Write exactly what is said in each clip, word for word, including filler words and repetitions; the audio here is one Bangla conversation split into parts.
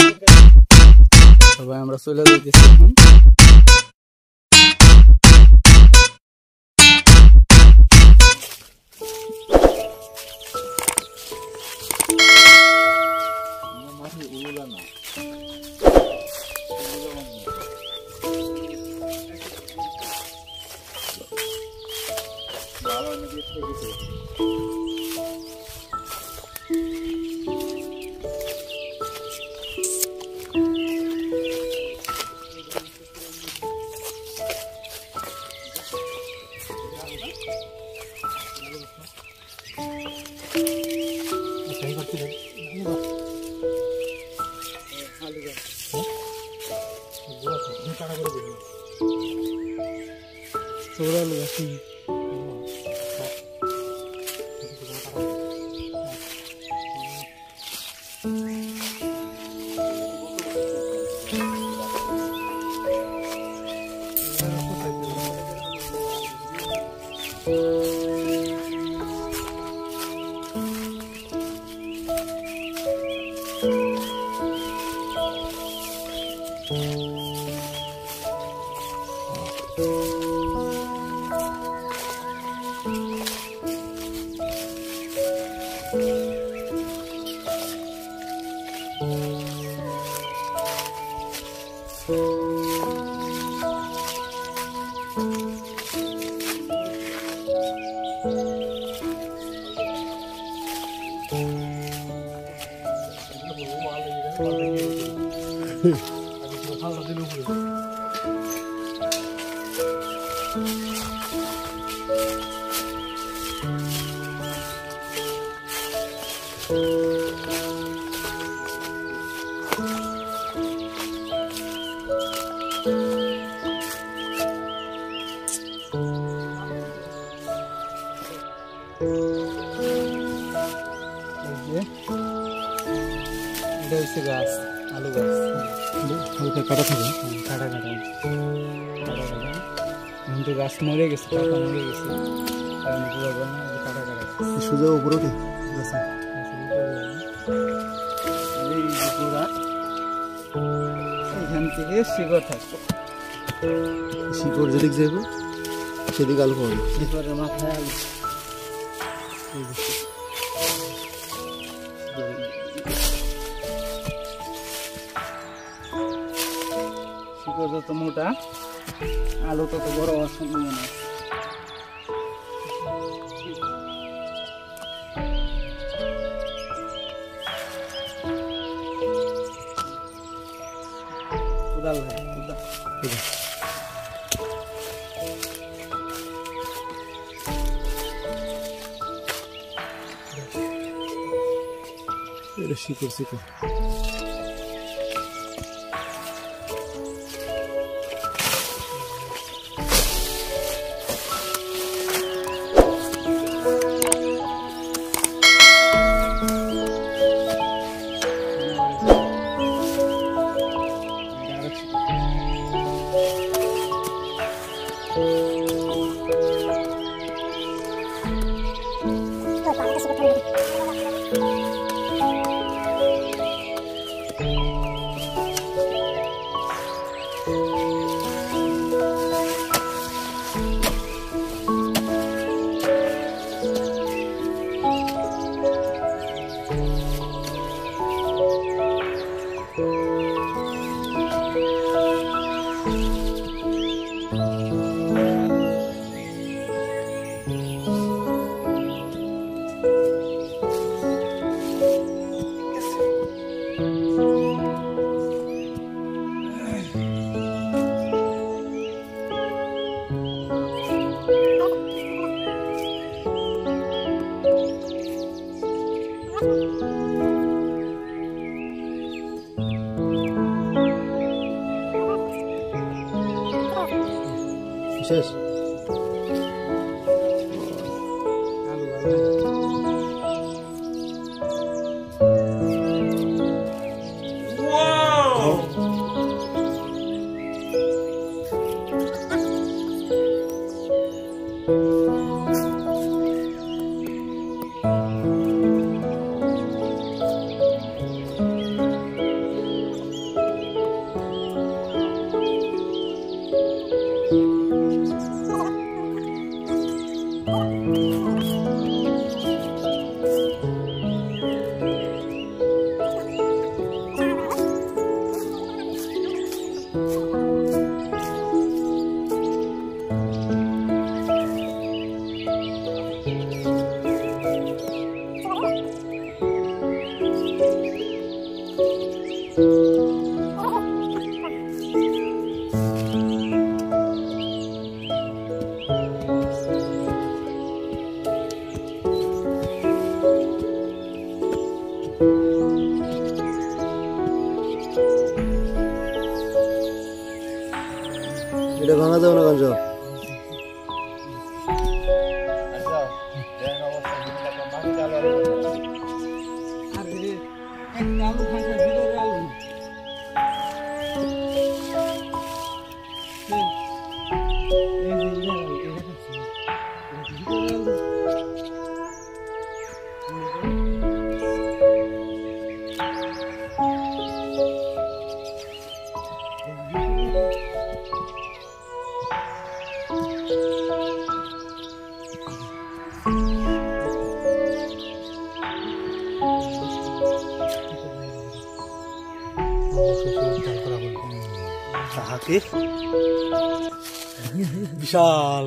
সবাই আমরা চলে যাইতেছি এখন। গাছ আলু গাছ হালকা কাটা থাকে, কাটা কাটা কাটা কাটা কিন্তু গাছ মরে গেছে, পাতা মরে গেছে, কাটা কাটা সোজা উপরে উঠে এখান থেকে শিকড় থাকবে, শিকড় যেদিক যাইব সেদিক আলু পাবে, শিকড়ের মাথায় আলু যত মোটা আলু তত বড় হওয়ার সম্ভাবনা। এটা শিকড় শিকড় শেষ। যাও তাহাকে বিশাল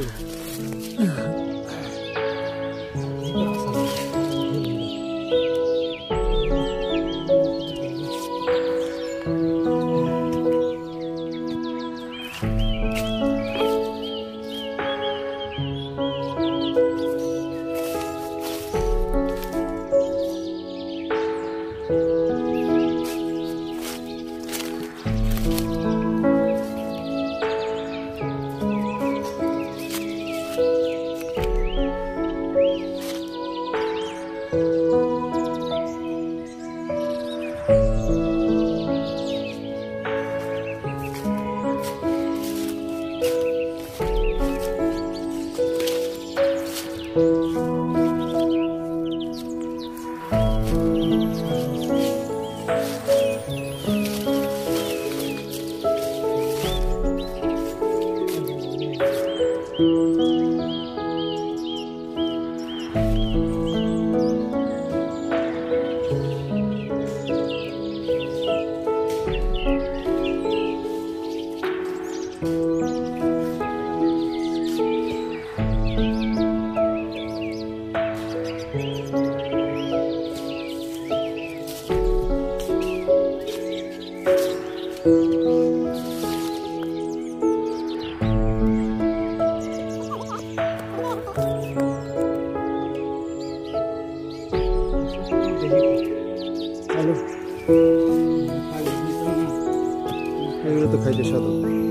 এগুলো তো খাইতে স্বাদ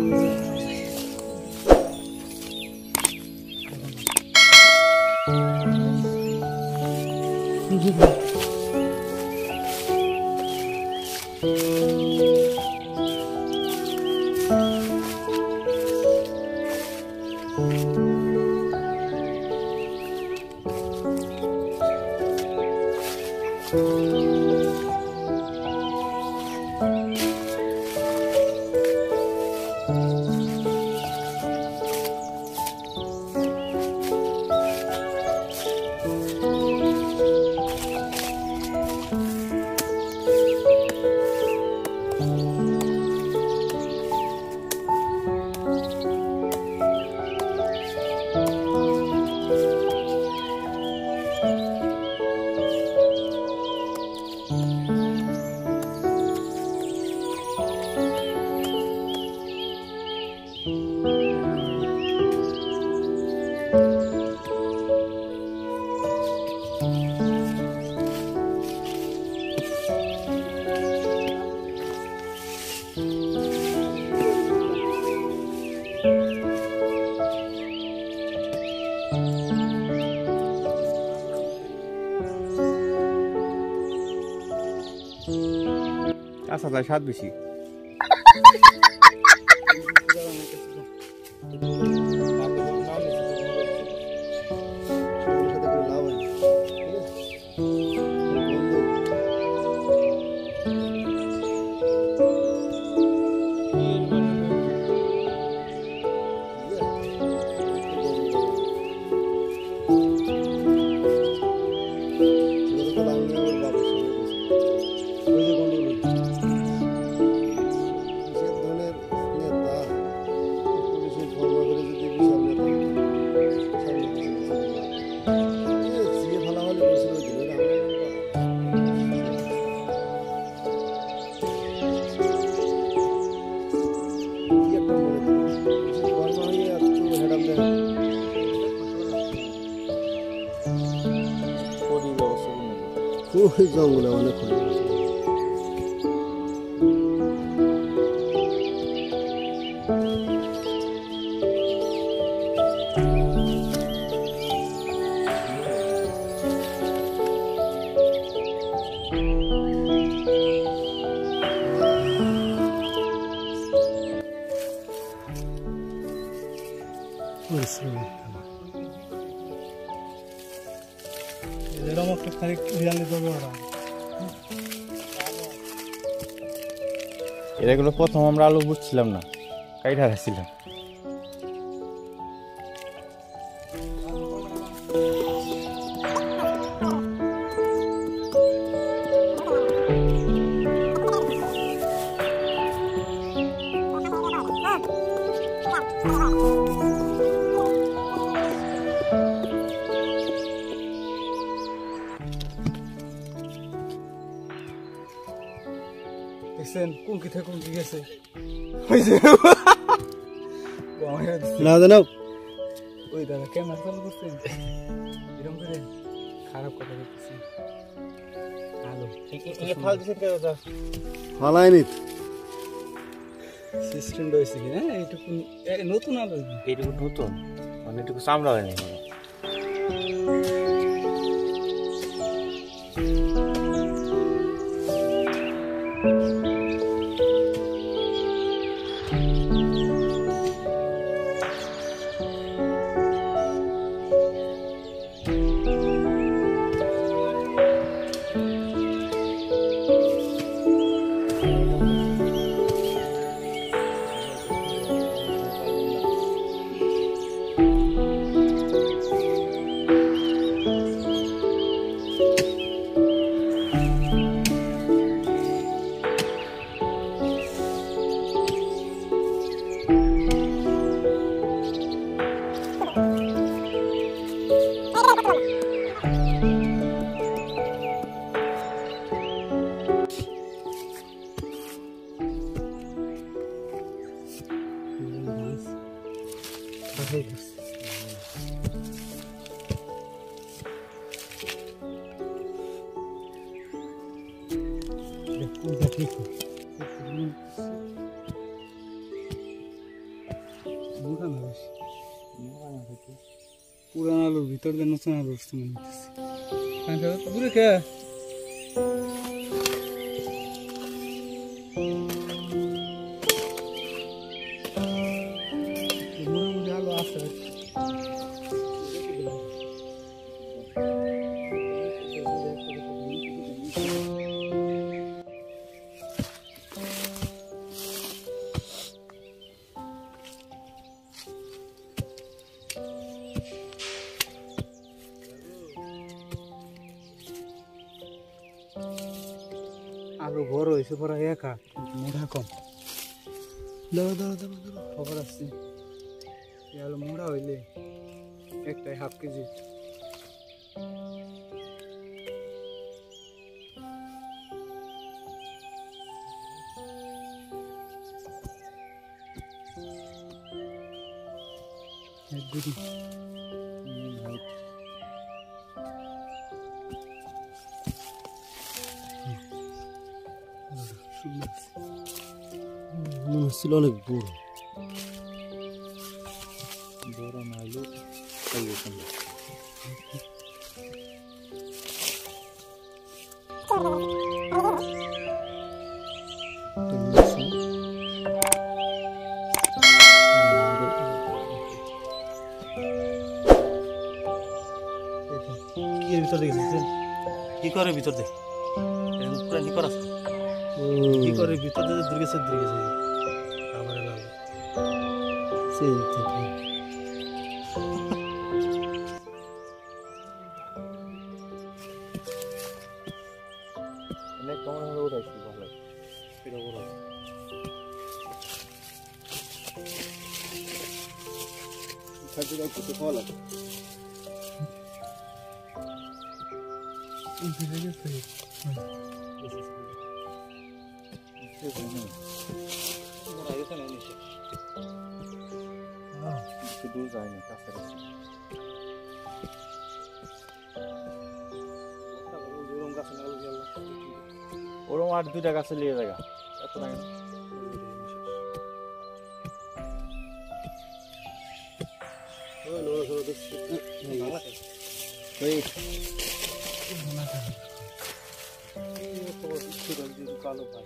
আচ্ছা তাই স্বাদ বেশি খুবই জঙ্গলে অনেক এরকম একটা খালি বিড়ালে দেবো ওরা এগুলো প্রথম আমরা আলু বুঝছিলাম না, কাইটা রাখছিলাম। দেখছেন কুঙ্কি থেকে কুঙ্কি গেছে না জানাও ওই দাদা ক্যামেরা চালু করছেন এরকম করে খারাপ কথা বলতেছি আলো ফালাইনি সিস্টেম রয়েছে কি না এইটুকু নতুন আলো এইটুকু নতুন মানে এটুকু চামড়া হয়নি। পুরান আলুর ভিতর দিয়ে নতুন আলু উঠছে মনে হচ্ছে দূরে কে আলু আছে আলু বড় হয়েছে পরে একা মোড়া কম দাঁড়া দাঁড়া দাঁড়া দাঁড়া খবর আসছে আলু মোড়া হইলে একটাই হাফ কেজি এক গুড়ি ছিল অনেক বড় বড় নাইলো ভিতর দেখেছেন কি করে ভিতর দেখ কি করা কি করে ভিতর দিয়ে দূর গেছে দূর গেছে আবার এলাম সেই থেকে অনেক কেমন হলো উঠাইছি ভালো এটা বড় খাতে যাই কিছু খাওয়া লাগে উঠে গেছে দূর যায়নি কাছে ওরম আর দুইটা গাছে লিয়ে জায়গা এত না কালো ভাই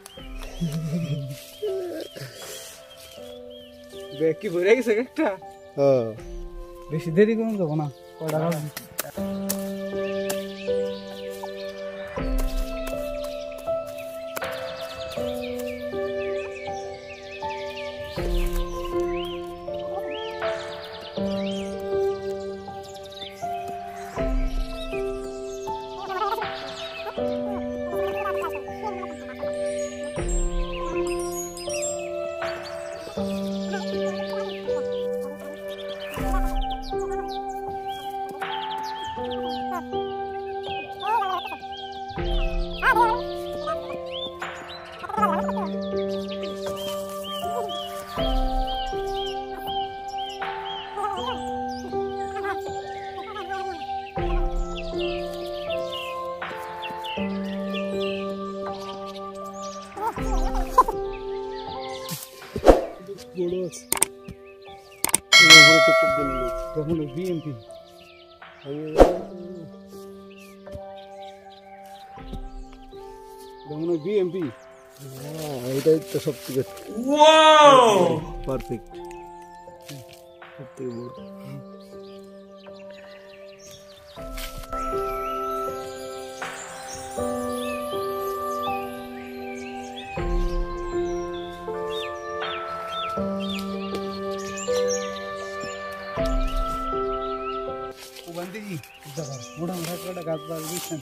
ব্যাগ কি ভরে গেছে একটা হ্যাঁ বেশি দেরি করুন যাবো না কটা বাজে? বড় আছে এর উপরে তো খুব দিন লেগে যখন বিএমপি যখন বিএমপি হ্যাঁ এটাই তো সব থেকে পারফেক্ট সব থেকে বড় বন্ধি মোটা মোটা কটা গাছ বাজ দিচ্ছেন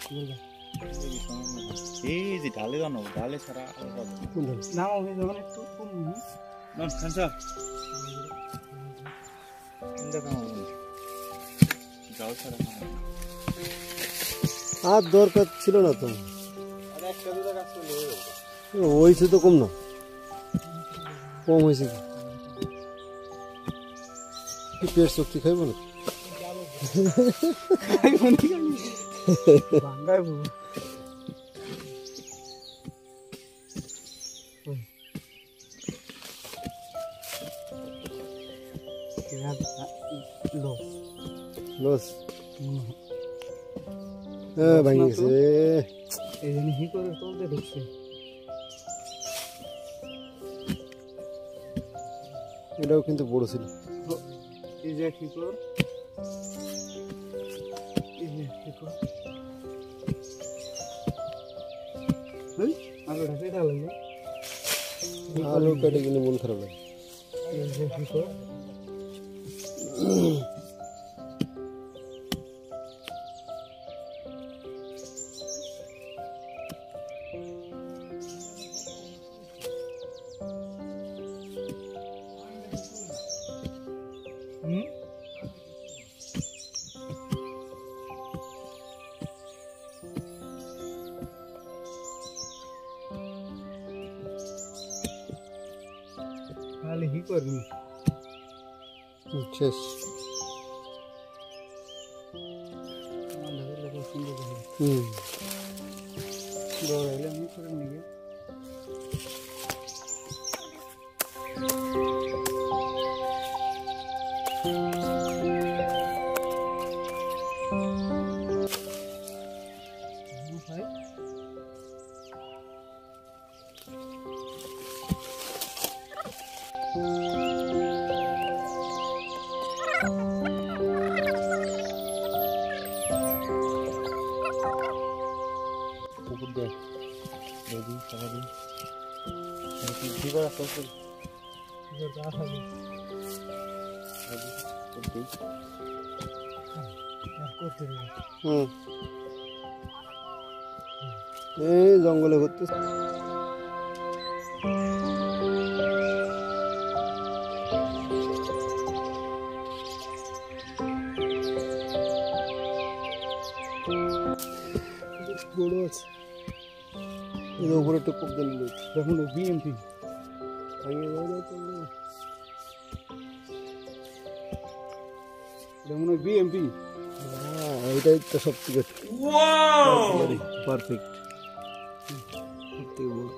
এই যে ঢালে জানো ঢালে ছাড়া কোন ধান? নাম আমি যখন একটু কম নন খানসা দেখাও যাও ছাড়া আর দরকার ছিল না তো আর একটা দুটো গাছ চলে হয়েছে তো কম না কম হয়েছে কি পেট শক্তি খাইব না ভাঙ্গাই বউ লস হ্যাঁ ভাঙি গেছে এই জন্য হি করে চলতে ঢুকছে এটাও কিন্তু বড় ছিল এই যে কি কর এই যে কি কর হই আলোটা কেটে লাগে আলু কেটে গেলে মন খারাপ লাগে এই যে কি কর হুম তাহলে কি করবি শেষ হুম দৌড়াইলে আমি করে নিয়ে পুকুর দেখ যদি টাকা দিন কি কি করা তো করতে হুম এই জঙ্গলে ঘুরতে বড় আছে এর উপরে একটু কোপ দিন দেখুন বিএমপি ভাঙিয়ে যাবে না তো দেখুন বিএমপি হ্যাঁ এটাই তো সব থেকে পারফেক্ট সব থেকে বড়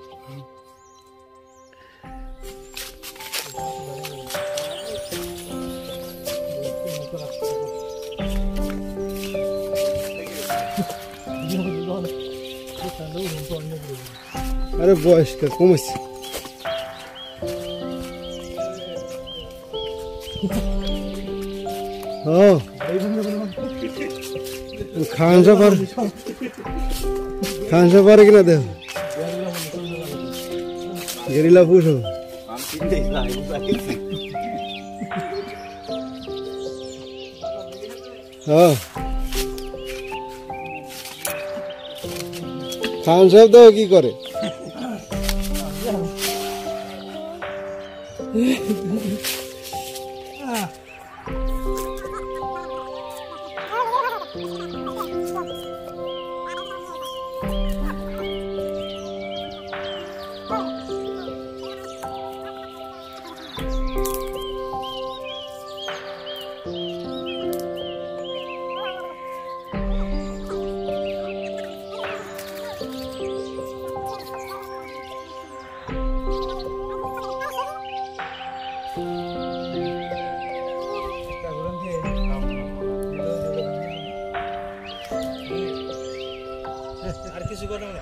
আরে বয়স্ক কমেছে হ্যাঁ খান সফর খান সফর কিনা দেখ গেরিলা পুষো হ্যাঁ খান সাহেব তো কি করে আর কিছু করে না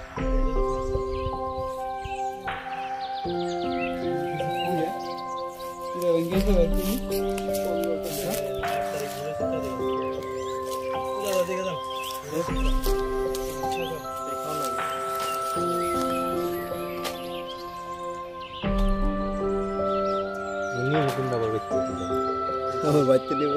আমার বাচ্চা নেব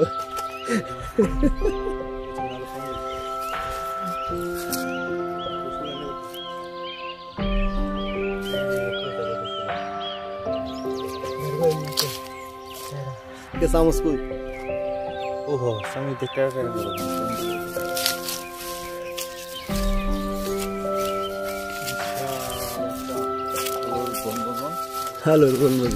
que estamos con ojo sami te cae cara por halo bon bon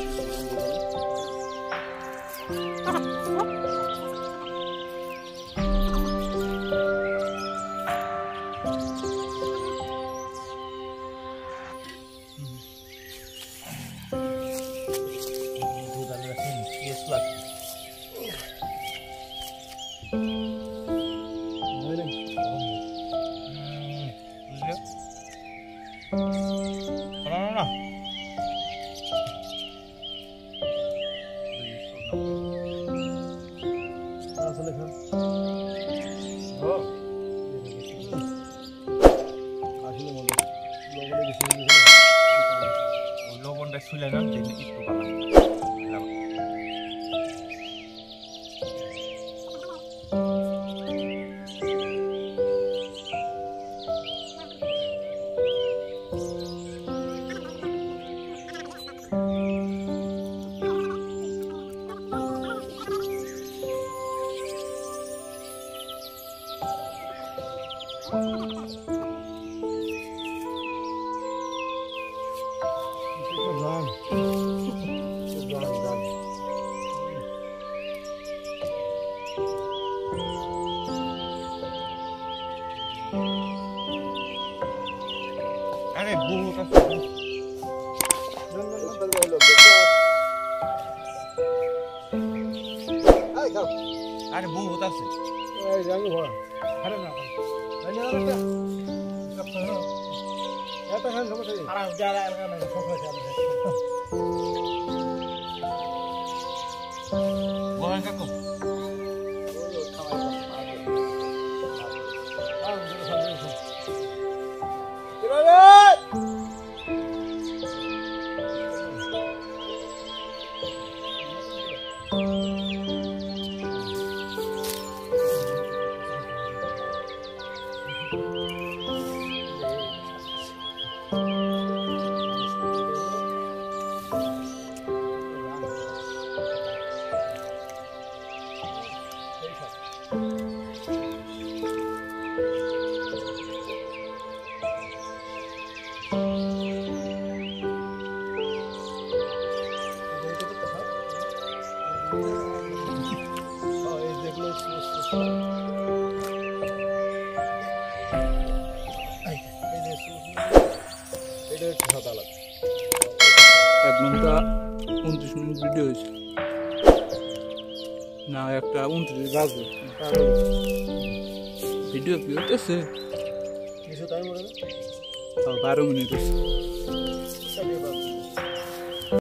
अरे बुह का अरे बुह होता से अरे जाएंगे बड़ा अरे ना अरे ना बेटा कब तो है ये तो है लोग से अरे जा रहा है ना सब कुछ चल रहा है वो है का को এক ঘন্টা উনত্রিশ মিনিট ভিডিও হয়েছে না একটা উনত্রিশ বাজবে ভিডিও কি হতেছে বারো মিনিট হচ্ছে